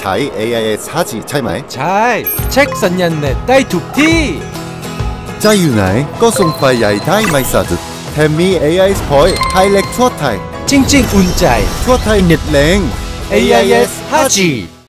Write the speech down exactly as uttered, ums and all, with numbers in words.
ใช้ เอ ไอ เอส ห้าจี ใช่ไหมใช่เช็คสัญญาณเน็ตได้ทุกที่จะอยู่ไหนก็ส่งไฟใหญ่ได้ไม่สะดุดแถมมี เอ ไอ เอส Point ให้เล็กทั่วไทยจริงๆอุ่นใจทั่วไทยเน็ตแรงเอ ไอ เอส ห้าจี